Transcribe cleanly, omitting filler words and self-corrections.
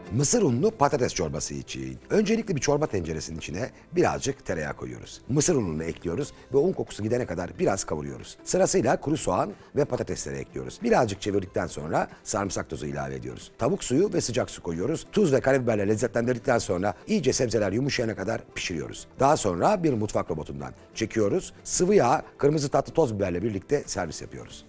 Mısır unlu patates çorbası için. Öncelikle bir çorba tenceresinin içine birazcık tereyağı koyuyoruz. Mısır ununu ekliyoruz ve un kokusu gidene kadar biraz kavuruyoruz. Sırasıyla kuru soğan ve patatesleri ekliyoruz. Birazcık çevirdikten sonra sarımsak tozu ilave ediyoruz. Tavuk suyu ve sıcak su koyuyoruz. Tuz ve karabiberle lezzetlendirdikten sonra iyice sebzeler yumuşayana kadar pişiriyoruz. Daha sonra bir mutfak robotundan çekiyoruz. Sıvı yağ, kırmızı tatlı toz biberle birlikte servis yapıyoruz.